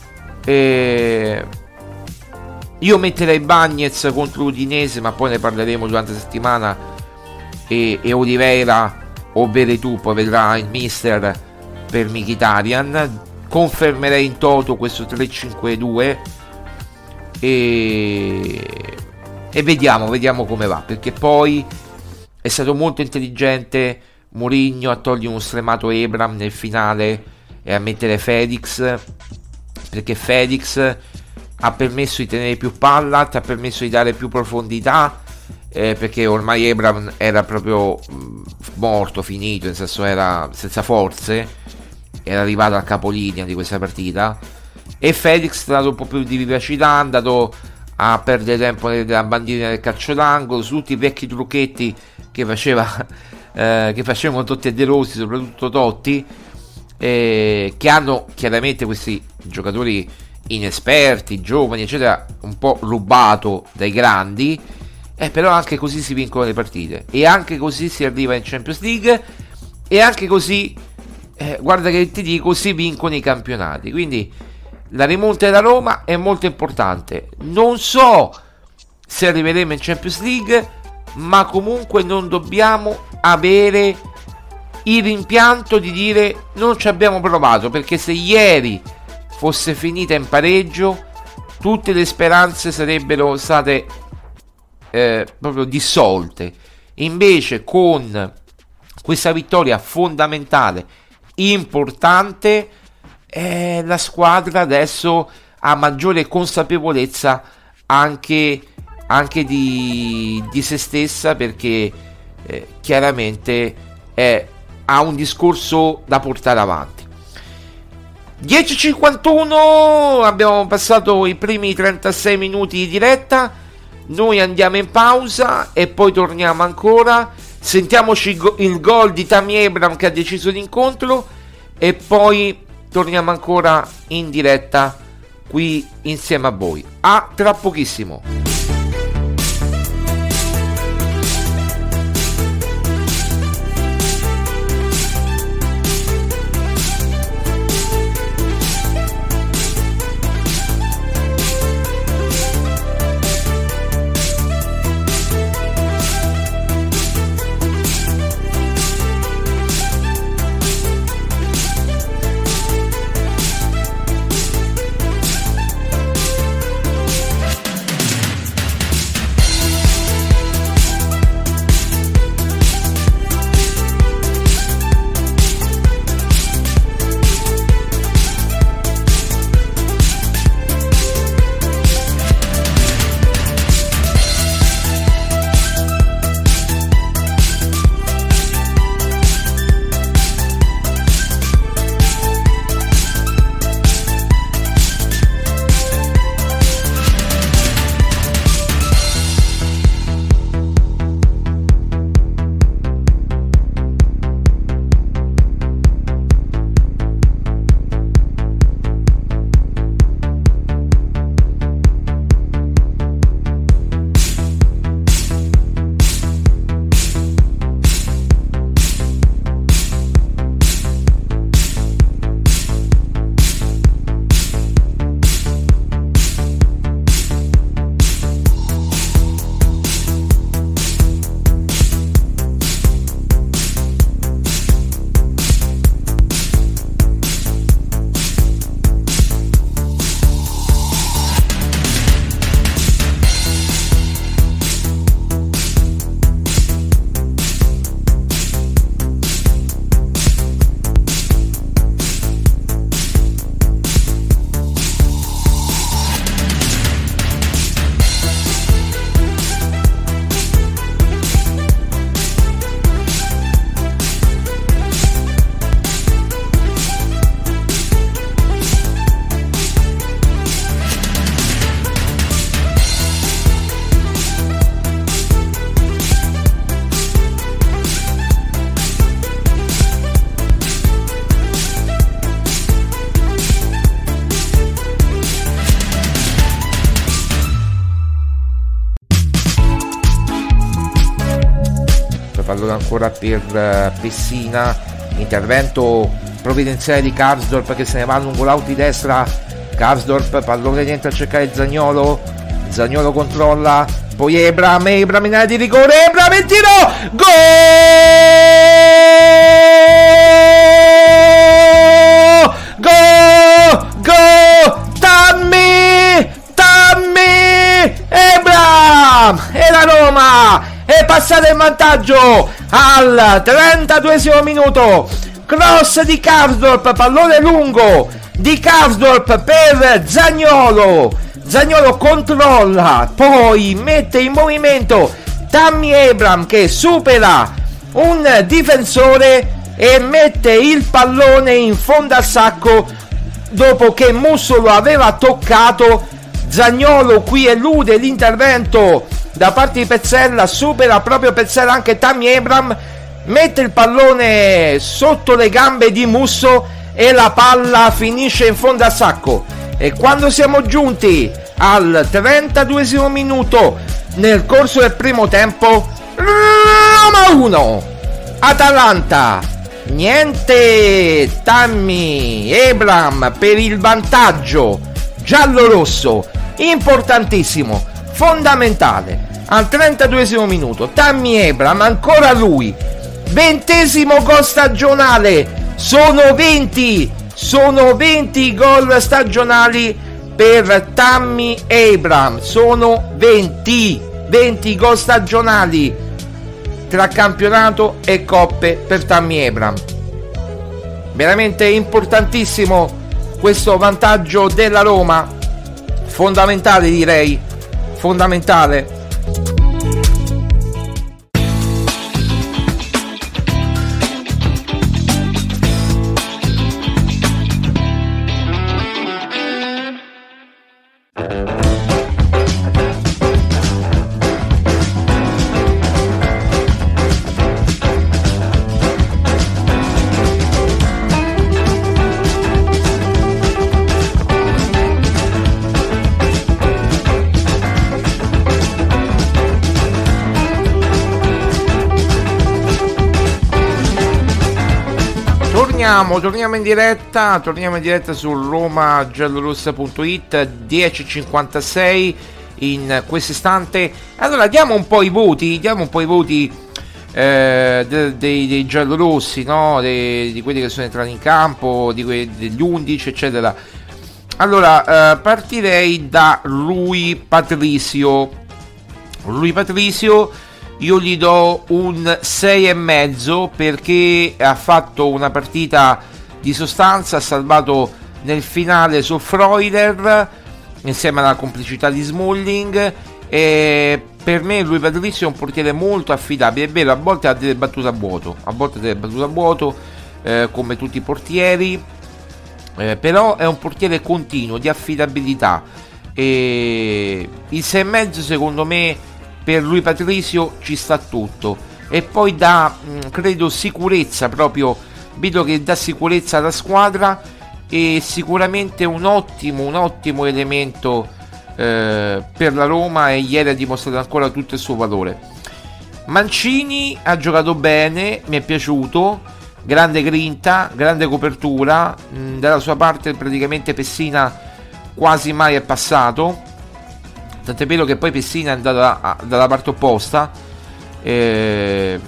E io metterei Bagnez contro l'Udinese, ma poi ne parleremo durante la settimana, e, e Oliveira o Veretù, poi vedrà il mister, per Mkhitaryan. Confermerei in toto questo tre cinque due e, e vediamo, vediamo come va, perché poi è stato molto intelligente Mourinho a togliere uno stremato Ebram nel finale e a mettere Felix, perché Felix ha permesso di tenere più palla, ha permesso di dare più profondità, eh, perché ormai Ebram era proprio mh, morto, finito, nel senso era senza forze, era arrivato al capolinea di questa partita, e Felix ha dato un po' più di vivacità, è andato a perdere tempo nella bandierina del calcio d'angolo, su tutti i vecchi trucchetti che faceva eh, che facevano Totti e De Rossi, soprattutto Totti, eh, che hanno chiaramente questi giocatori inesperti, giovani eccetera, un po' rubato dai grandi, eh, però anche così si vincono le partite, e anche così si arriva in Champions League, e anche così Eh, guarda che ti dico, si vincono i campionati. Quindi la rimonta della Roma è molto importante. Non so se arriveremo in Champions League, ma comunque non dobbiamo avere il rimpianto di dire non ci abbiamo provato, perché se ieri fosse finita in pareggio tutte le speranze sarebbero state eh, proprio dissolte. Invece con questa vittoria fondamentale, importante, eh, la squadra adesso ha maggiore consapevolezza anche, anche di, di se stessa, perché eh, chiaramente è, ha un discorso da portare avanti. dieci e cinquantuno, abbiamo passato i primi trentasei minuti di diretta, noi andiamo in pausa e poi torniamo ancora, sentiamoci go- il gol di Tammy Abraham che ha deciso l'incontro e poi torniamo ancora in diretta qui insieme a voi. A tra pochissimo. Pallone ancora per uh, Pessina, intervento provvidenziale di Karsdorp che se ne va lungo l'out di destra. Karsdorp, pallone rientra a cercare Zaniolo, Zaniolo controlla, poi Abraham, Abraham in area di rigore, Abraham il tiro, gol, gol, gol, Tammy, Tammy Abraham e la Roma è passata in vantaggio al trentaduesimo minuto. Cross di Karsdorp, pallone lungo di Karsdorp per Zaniolo. Zaniolo controlla, poi mette in movimento Tammy Abraham che supera un difensore e mette il pallone in fondo al sacco dopo che Musso lo aveva toccato. Zaniolo qui elude l'intervento da parte di Pezzella, supera proprio Pezzella anche Tammy Abraham, mette il pallone sotto le gambe di Musso e la palla finisce in fondo al sacco. E quando siamo giunti al trentaduesimo minuto nel corso del primo tempo, Roma uno Atalanta niente. Tammy Abraham per il vantaggio giallo-rosso, importantissimo, fondamentale. Al trentaduesimo minuto Tammy Abraham, ancora lui, ventesimo gol stagionale, sono venti sono venti gol stagionali per Tammy Abraham. Sono venti venti gol stagionali tra campionato e coppe per Tammy Abraham. Veramente importantissimo questo vantaggio della Roma, fondamentale, direi fondamentale. Torniamo, torniamo in diretta, torniamo in diretta su roma giallorossa punto it, dieci e cinquantasei in questo istante. Allora diamo un po' i voti, diamo un po' i voti eh, dei, dei, dei giallorossi, no? De, di quelli che sono entrati in campo, di quelli, degli undici, eccetera. Allora, eh, partirei da Rui Patricio. Rui Patricio io gli do un sei e mezzo perché ha fatto una partita di sostanza, ha salvato nel finale su Freuler insieme alla complicità di Smalling, e per me Rui Patricio è un portiere molto affidabile. È vero, a volte ha delle battute a vuoto, a volte ha delle battute a vuoto eh, come tutti i portieri, eh, però è un portiere continuo, di affidabilità, e il sei e mezzo secondo me per Rui Patricio ci sta tutto. E poi dà, mh, credo, sicurezza, proprio vedo che dà sicurezza alla squadra, e sicuramente un ottimo un ottimo elemento eh, per la Roma, e ieri ha dimostrato ancora tutto il suo valore. Mancini ha giocato bene, mi è piaciuto, grande grinta, grande copertura, mh, dalla sua parte praticamente Pessina quasi mai è passato, tant'è vero che poi Pessina è andato a, a, dalla parte opposta, eh,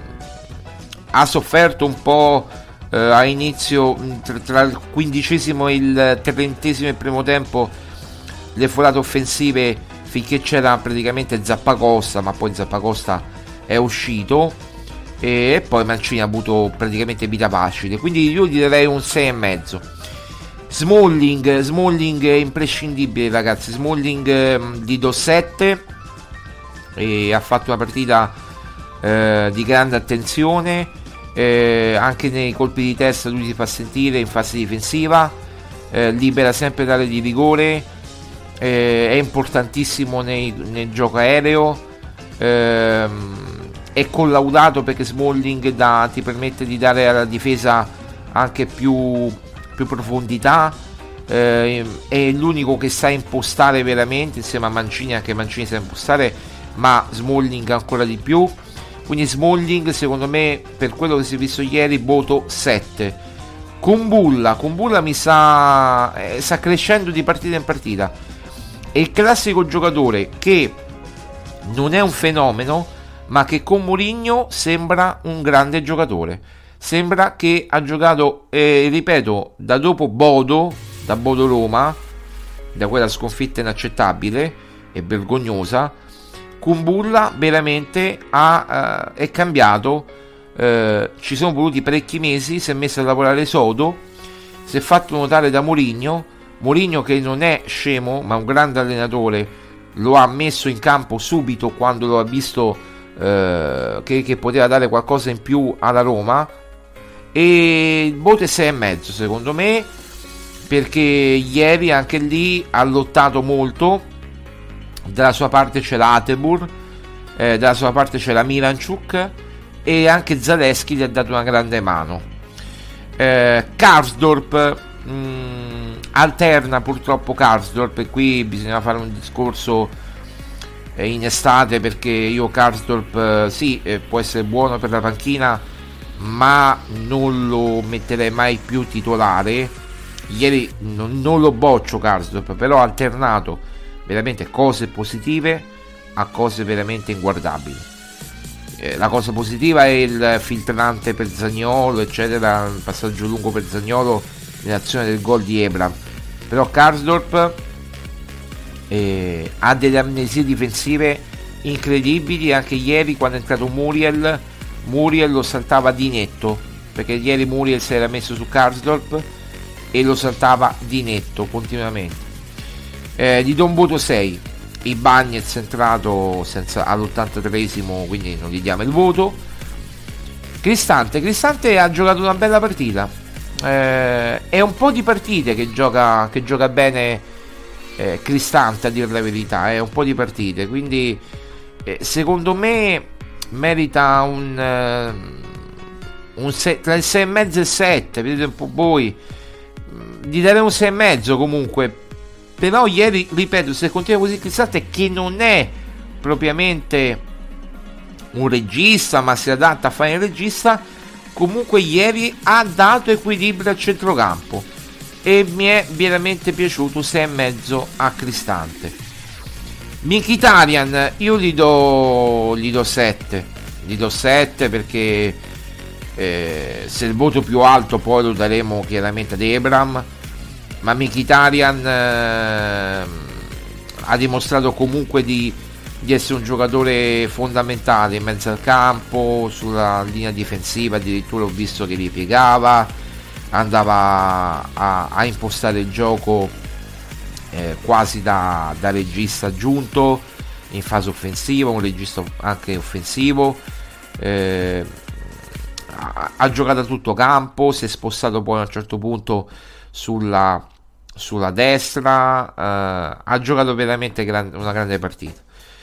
ha sofferto un po' eh, a inizio tra, tra il quindicesimo e il trentesimo del primo tempo le folate offensive, finché c'era praticamente Zappacosta, ma poi Zappacosta è uscito, e, e poi Mancini ha avuto praticamente vita facile, quindi io gli darei un sei e mezzo. Smalling, Smalling è imprescindibile, ragazzi. Smalling eh, gli do sette, e ha fatto una partita eh, di grande attenzione, eh, anche nei colpi di testa lui si fa sentire in fase difensiva, eh, libera sempre l'area di rigore, eh, è importantissimo nei, nel gioco aereo, eh, è collaudato perché Smalling da, ti permette di dare alla difesa anche più più profondità, eh, è l'unico che sa impostare veramente, insieme a Mancini. Anche Mancini sa impostare, ma Smalling ancora di più. Quindi Smalling secondo me, per quello che si è visto ieri, voto sette. Kumbulla Kumbulla mi sa eh, sta crescendo di partita in partita, è il classico giocatore che non è un fenomeno, ma che con Mourinho sembra un grande giocatore. Sembra che ha giocato, eh, ripeto, da dopo Bodo, da Bodo Roma, da quella sconfitta inaccettabile e vergognosa. Kumbulla veramente ha, eh, è cambiato, eh, ci sono voluti parecchi mesi, si è messo a lavorare sodo, si è fatto notare da Mourinho. Mourinho, che non è scemo, ma un grande allenatore, lo ha messo in campo subito quando lo ha visto eh, che, che poteva dare qualcosa in più alla Roma. E il voto è sei e mezzo secondo me, perché ieri anche lì ha lottato molto. Dalla sua parte c'è l'Atebur, eh, dalla sua parte c'è la Miranchuk, e anche Zaleschi gli ha dato una grande mano. eh, Karsdorp mh, alterna purtroppo Karsdorp, e qui bisogna fare un discorso eh, in estate, perché io Karsdorp eh, sì, eh, può essere buono per la panchina, ma non lo metterei mai più titolare. Ieri non, non lo boccio Karsdorp, però ha alternato veramente cose positive a cose veramente inguardabili. Eh, la cosa positiva è il filtrante per Zaniolo, eccetera, il passaggio lungo per Zaniolo nell'azione del gol di Abraham. Però Karsdorp eh, ha delle amnesie difensive incredibili. Anche ieri, quando è entrato Muriel, Muriel lo saltava di netto, perché ieri Muriel si era messo su Karsdorp e lo saltava di netto continuamente. Eh, gli do un voto sei. Ibañez è entrato senza, all'ottantatreesimo, quindi non gli diamo il voto. Cristante Cristante ha giocato una bella partita. Eh, è un po' di partite che gioca, che gioca bene eh, Cristante, a dire la verità. È un po' di partite, quindi eh, secondo me merita un, uh, un se- tra il sei e mezzo e il sette. Vedete un po' voi. Gli darei un sei e mezzo comunque. Però ieri, ripeto, se continua così Cristante, che non è propriamente un regista, ma si adatta a fare il regista, comunque ieri ha dato equilibrio al centrocampo e mi è veramente piaciuto. sei e mezzo a Cristante. Mkhitaryan io gli do gli do sette. Gli do sette perché eh, se il voto più alto poi lo daremo chiaramente ad Ebram, ma Mkhitaryan eh, ha dimostrato comunque di, di essere un giocatore fondamentale in mezzo al campo, sulla linea difensiva. Addirittura ho visto che ripiegava, andava a, a impostare il gioco eh, quasi da, da regista aggiunto in fase offensiva, un regista anche offensivo. eh, ha, ha giocato a tutto campo, si è spostato poi a un certo punto sulla sulla destra, eh, ha giocato veramente gran, una grande partita.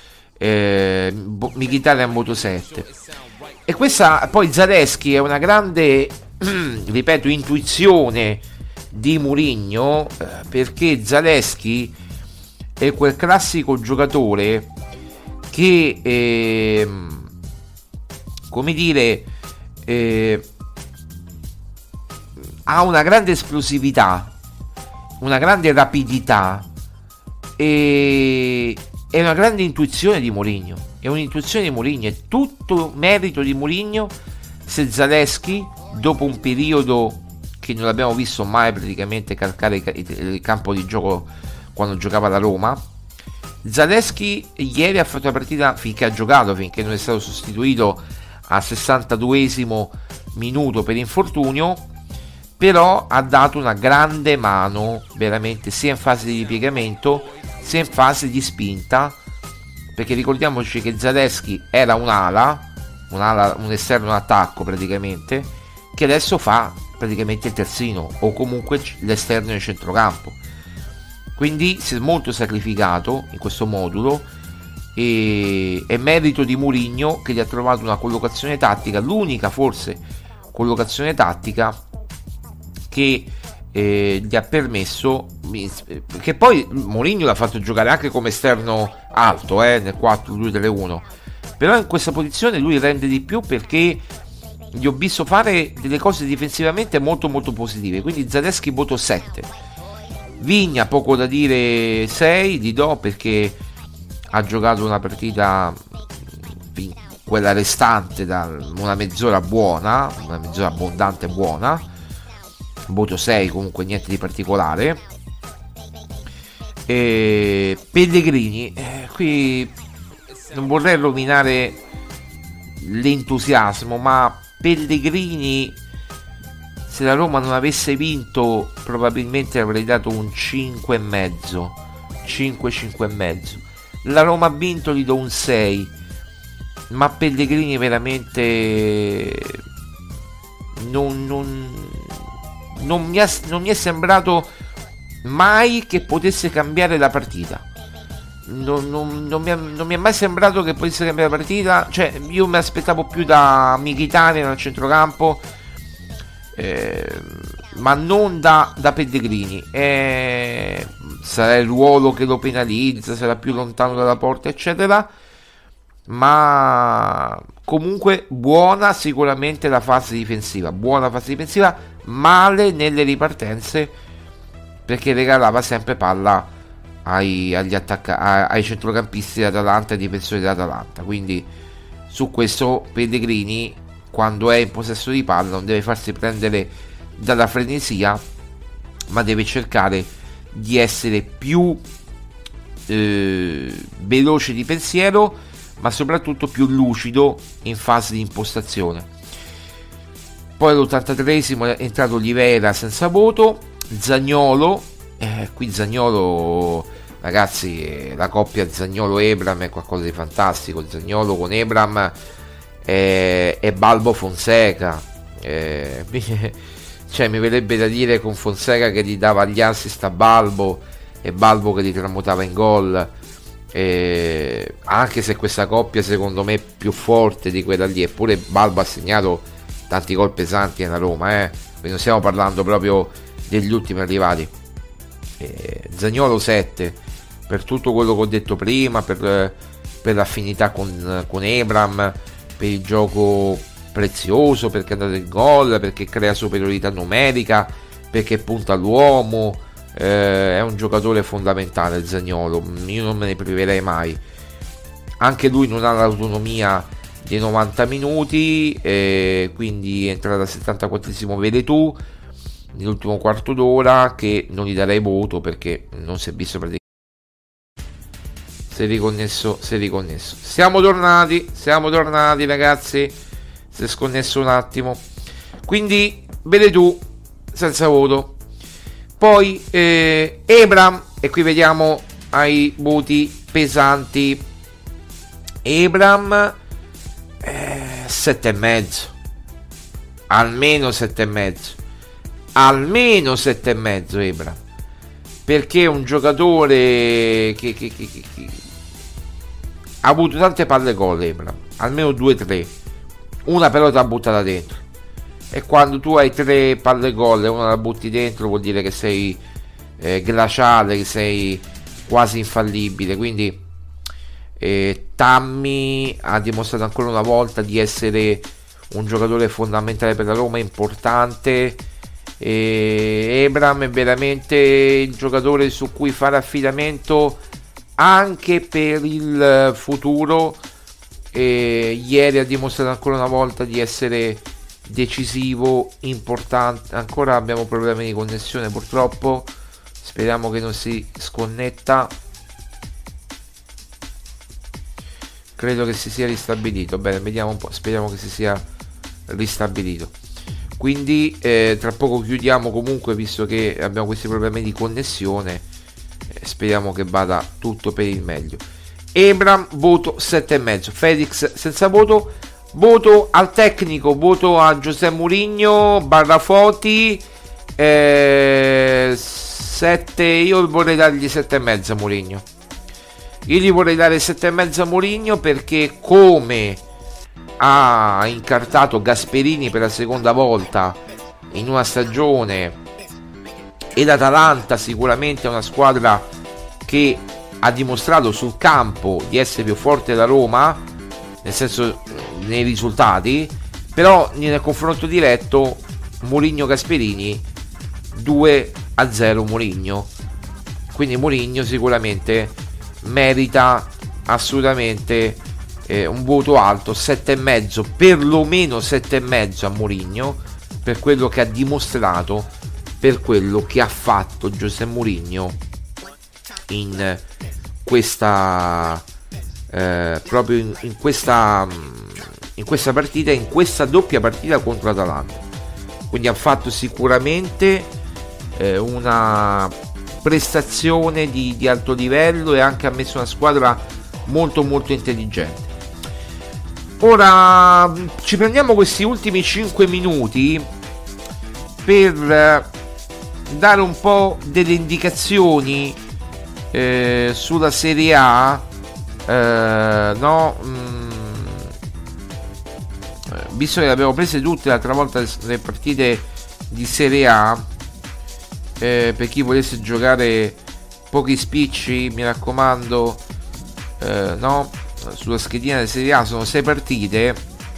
eh, Mkhitaryan voto sette. E questa poi Zalewski è una grande ripeto intuizione di Mourinho, eh, perché Zalewski è quel classico giocatore che eh, come dire eh, ha una grande esplosività, una grande rapidità e è una grande intuizione di Mourinho. È un'intuizione di Mourinho, è tutto merito di Mourinho se Zalewski, dopo un periodo che non l'abbiamo visto mai praticamente calcare il campo di gioco quando giocava la Roma, Zalewski ieri ha fatto la partita finché ha giocato, finché non è stato sostituito al sessantaduesimo minuto per infortunio. Però ha dato una grande mano veramente sia in fase di ripiegamento sia in fase di spinta, perché ricordiamoci che Zalewski era un'ala, un'ala un esterno in attacco praticamente, che adesso fa praticamente il terzino o comunque l'esterno nel centrocampo. Quindi si è molto sacrificato in questo modulo e è merito di Mourinho che gli ha trovato una collocazione tattica, l'unica forse collocazione tattica che eh, gli ha permesso, che poi Mourinho l'ha fatto giocare anche come esterno alto eh, nel quattro due tre uno, però in questa posizione lui rende di più perché gli ho visto fare delle cose difensivamente molto molto positive. Quindi Zalewski voto sette. Vigna poco da dire, sei gli do perché ha giocato una partita, quella restante, da una mezz'ora buona, una mezz'ora abbondante buona, voto sei comunque, niente di particolare. E Pellegrini, eh, qui non vorrei rovinare l'entusiasmo, ma Pellegrini, se la Roma non avesse vinto probabilmente avrei dato un cinque e mezzo, cinque cinque e mezzo. La Roma ha vinto, gli do un sei, ma Pellegrini veramente non, non, non, mi, ha, non mi è sembrato mai che potesse cambiare la partita. Non, non, non, mi è, non mi è mai sembrato che potesse cambiare la partita. Cioè, io mi aspettavo più da Mkhitaryan al centrocampo, eh, ma non da, da Pellegrini. Eh, sarà il ruolo che lo penalizza, sarà più lontano dalla porta, eccetera. Ma comunque buona sicuramente la fase difensiva, buona fase difensiva, male nelle ripartenze, perché regalava sempre palla ai, agli attacca- ai centrocampisti dell'Atalanta e ai difensori dell'Atalanta. Quindi su questo Pellegrini, quando è in possesso di palla, non deve farsi prendere dalla frenesia, ma deve cercare di essere più eh, veloce di pensiero, ma soprattutto più lucido in fase di impostazione. Poi all'ottantatreesimo è entrato Olivera senza voto. Zaniolo, eh, qui Zaniolo, ragazzi, eh, la coppia Zaniolo-Ebram è qualcosa di fantastico. Zaniolo con Ebram eh, è Balbo Fonseca, eh, cioè mi verrebbe da dire con Fonseca che gli dava gli assist a Balbo e Balbo che li tramutava in gol, eh, anche se questa coppia secondo me è più forte di quella lì, eppure Balbo ha segnato tanti gol pesanti nella Roma, eh. non stiamo parlando proprio degli ultimi arrivati. eh, Zaniolo sette per tutto quello che ho detto prima, per, per l'affinità con, con Ebram, per il gioco prezioso, perché è andato in gol, perché crea superiorità numerica, perché punta all'uomo, eh, è un giocatore fondamentale Zaniolo, io non me ne priverei mai. Anche lui non ha l'autonomia dei novanta minuti, eh, quindi è entrato al settantaquattresimo Veretù nell'ultimo quarto d'ora, che non gli darei voto perché non si è visto praticamente. Si è riconnesso, si è riconnesso. Siamo tornati, siamo tornati ragazzi, si è sconnesso un attimo. Quindi Veretù senza voto. Poi eh, Ebram, e qui vediamo ai voti pesanti. Ebram eh, sette e mezzo, almeno sette e mezzo, almeno sette e mezzo Ebram, perché è un giocatore che, che, che, che, che ha avuto tante palle gol. Ebram almeno due tre, una però ti ha buttata dentro, e quando tu hai tre palle gol e una la butti dentro vuol dire che sei eh, glaciale, che sei quasi infallibile. Quindi eh, Tammy ha dimostrato ancora una volta di essere un giocatore fondamentale per la Roma, importante. E Ebram è veramente il giocatore su cui fare affidamento anche per il futuro. E ieri ha dimostrato ancora una volta di essere decisivo, importante. Ancora abbiamo problemi di connessione purtroppo, speriamo che non si sconnetta. Credo che si sia ristabilito. Bene, vediamo un po', speriamo che si sia ristabilito. Quindi eh, tra poco chiudiamo comunque, visto che abbiamo questi problemi di connessione. eh, speriamo che vada tutto per il meglio. Ebram voto sette e mezzo, Felix senza voto. Voto al tecnico, voto a José Mourinho barra Foti, eh, sette. Io vorrei dargli sette e mezzo a Mourinho. Io gli vorrei dare sette e mezzo a Mourinho perché, come ha incartato Gasperini per la seconda volta in una stagione, e l'Atalanta sicuramente è una squadra che ha dimostrato sul campo di essere più forte della Roma, nel senso nei risultati, però nel confronto diretto Mourinho-Gasperini due a zero Mourinho. Quindi Mourinho sicuramente merita assolutamente eh, un voto alto, sette e mezzo, perlomeno sette e mezzo a Mourinho, per quello che ha dimostrato, per quello che ha fatto José Mourinho in questa eh, proprio in, in questa in questa partita, in questa doppia partita contro l'Atalanta. Quindi ha fatto sicuramente eh, una prestazione di, di alto livello, e anche ha messo una squadra molto molto intelligente. Ora ci prendiamo questi ultimi cinque minuti per dare un po' delle indicazioni eh, sulla Serie A, eh, no? Mm, visto che le abbiamo prese tutte l'altra volta le partite di Serie A, eh, per chi volesse giocare pochi spicci, mi raccomando, eh, no? Sulla schedina della Serie A sono sei partite,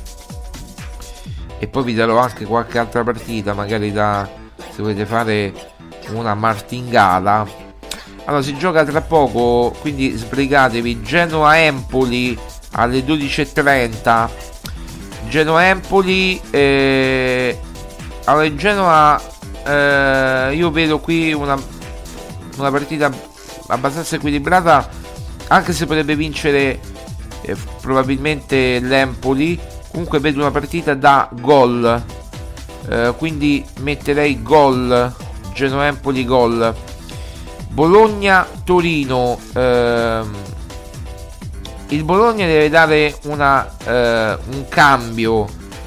e poi vi darò anche qualche altra partita, magari da, se volete fare una martingala. Allora, si gioca tra poco, quindi sbrigatevi. Genoa-Empoli alle dodici e trenta. Genoa-Empoli, eh, allora in Genoa eh, io vedo qui una, una partita abbastanza equilibrata, anche se potrebbe vincere eh, probabilmente l'Empoli, comunque vedo una partita da gol, eh, quindi metterei gol, Genoa-Empoli gol. Bologna-Torino, ehm, il Bologna deve dare una, eh, un cambio,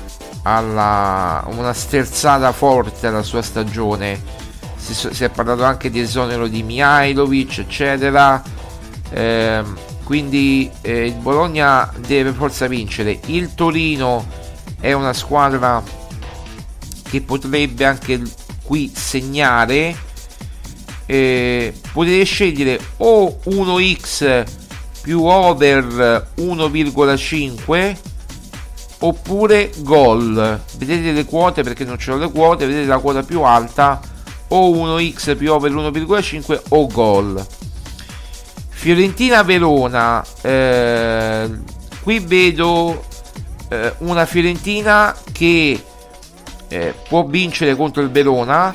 alla, una sterzata forte alla sua stagione. Si, si è parlato anche di esonero di Mihajlovic, eccetera, eh, quindi eh, il Bologna deve per forza vincere. Il Torino è una squadra che potrebbe anche qui segnare, eh, potete scegliere o uno x più over uno virgola cinque oppure gol. Vedete le quote, perché non ce l'ho le quote, vedete la quota più alta, o uno x più over uno virgola cinque o gol. Fiorentina-Verona, eh, qui vedo eh, una Fiorentina che eh, può vincere contro il Verona,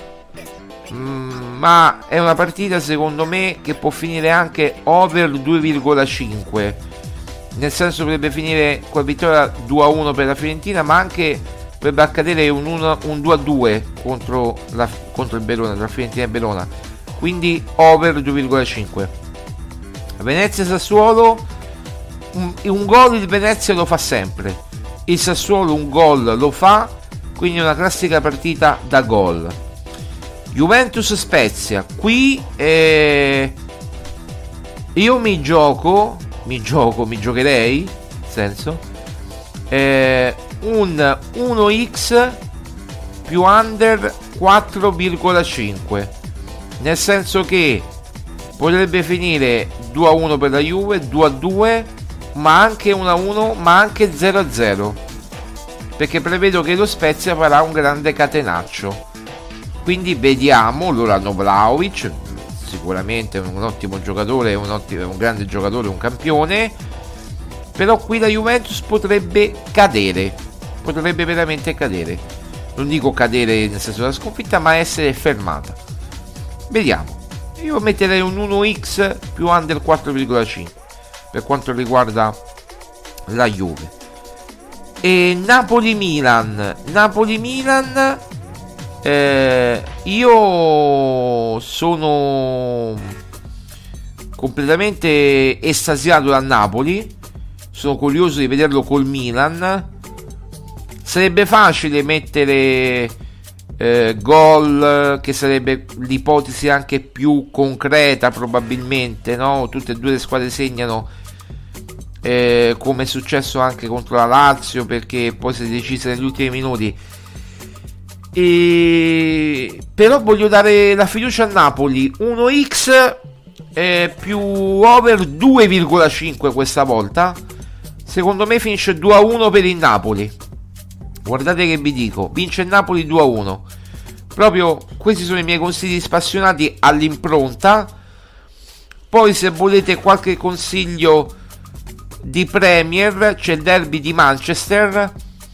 mh, ma è una partita secondo me che può finire anche over due virgola cinque, nel senso potrebbe finire con la vittoria due a uno per la Fiorentina, ma anche potrebbe accadere un, uno, un due a due contro, la, contro il Verona, tra Fiorentina e Verona, quindi over due virgola cinque. Venezia-Sassuolo, un, un gol il Venezia lo fa sempre, il Sassuolo un gol lo fa, quindi è una classica partita da gol. Juventus-Spezia, qui eh, io mi gioco mi gioco, mi giocherei, nel senso eh, un uno x più under quattro virgola cinque, nel senso che potrebbe finire due a uno per la Juve, due a due, ma anche uno a uno, ma anche zero a zero, perché prevedo che lo Spezia farà un grande catenaccio. Quindi vediamo. Loro hanno Vlahovic, sicuramente un ottimo giocatore, un, ottimo, un grande giocatore, un campione, però qui la Juventus potrebbe cadere, potrebbe veramente cadere, non dico cadere nel senso della sconfitta, ma essere fermata. Vediamo. Io metterei un uno x più under quattro virgola cinque per quanto riguarda la Juve. E Napoli-Milan, Napoli-Milan, eh, io sono completamente estasiato da Napoli, sono curioso di vederlo col Milan. Sarebbe facile mettere eh, gol, che sarebbe l'ipotesi anche più concreta probabilmente, no? Tutte e due le squadre segnano, eh, come è successo anche contro la Lazio, perché poi si è decisa negli ultimi minuti. E... però voglio dare la fiducia a Napoli, uno x eh, più over due virgola cinque questa volta. Secondo me finisce due a uno per il Napoli. Guardate che vi dico, vince il Napoli due a uno. Proprio questi sono i miei consigli spassionati all'impronta. Poi se volete qualche consiglio di Premier, c'è il derby di Manchester,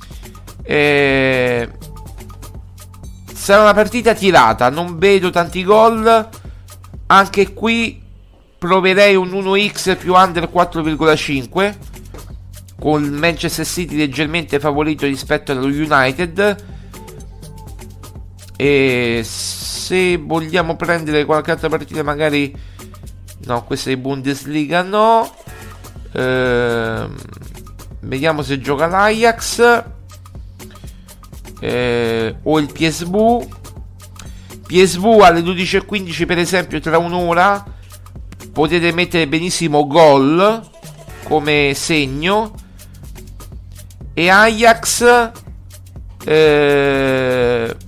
eh, sarà una partita tirata, non vedo tanti gol. Anche qui proverei un uno x più under quattro virgola cinque, con il Manchester City leggermente favorito rispetto allo United. E se vogliamo prendere qualche altra partita, magari no, questa è Bundesliga, no, ehm, vediamo se gioca l'Ajax, eh, o il P S V. P S V alle dodici e quindici per esempio, tra un'ora potete mettere benissimo gol come segno. E Ajax, eh,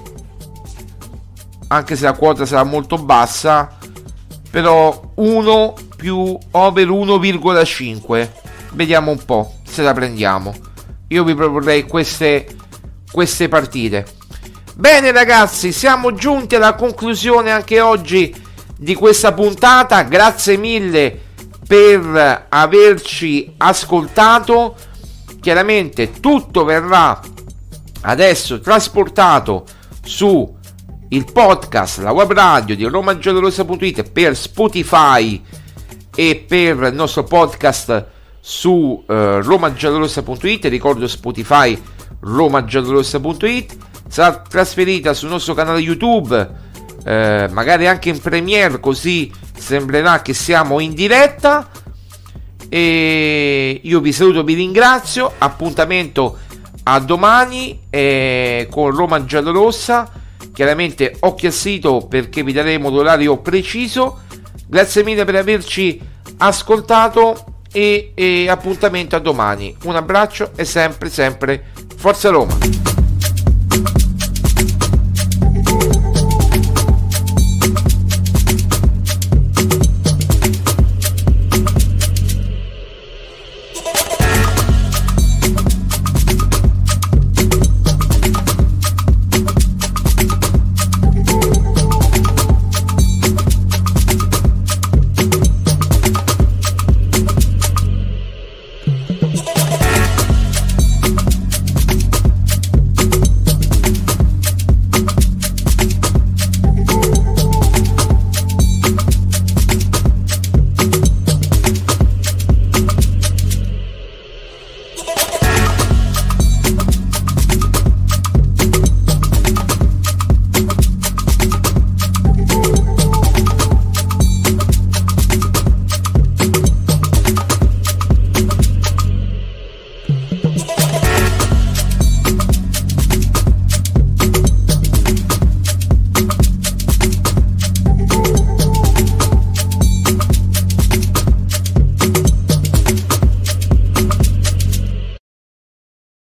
anche se la quota sarà molto bassa, però uno più over uno virgola cinque, vediamo un po' se la prendiamo. Io vi proporrei queste, queste partite. Bene ragazzi, siamo giunti alla conclusione anche oggi di questa puntata. Grazie mille per averci ascoltato. Chiaramente tutto verrà adesso trasportato su il podcast, la web radio di romagiallorossa punto it per Spotify e per il nostro podcast su eh, roma giallorossa punto it. Ricordo Spotify roma giallorossa punto it. Sarà trasferita sul nostro canale YouTube, eh, magari anche in premiere, così sembrerà che siamo in diretta. E io vi saluto, vi ringrazio. Appuntamento a domani eh, con Roma Giallorossa. Chiaramente occhio al sito perché vi daremo l'orario preciso. Grazie mille per averci ascoltato e, e appuntamento a domani. Un abbraccio e sempre sempre Forza Roma.